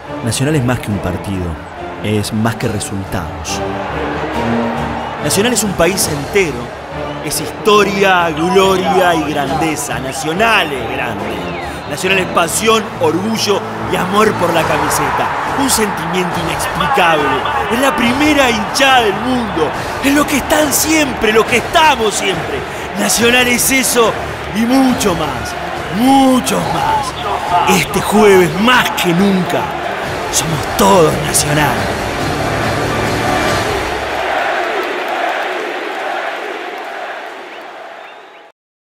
Nacional es más que un partido, es más que resultados. Nacional es un país entero, es historia, gloria y grandeza. Nacional es grande. Nacional es pasión, orgullo y amor por la camiseta. Un sentimiento inexplicable. Es la primera hinchada del mundo. Es lo que están siempre, lo que estamos siempre. Nacional es eso y mucho más. Mucho más. Este jueves más que nunca somos todos Nacional.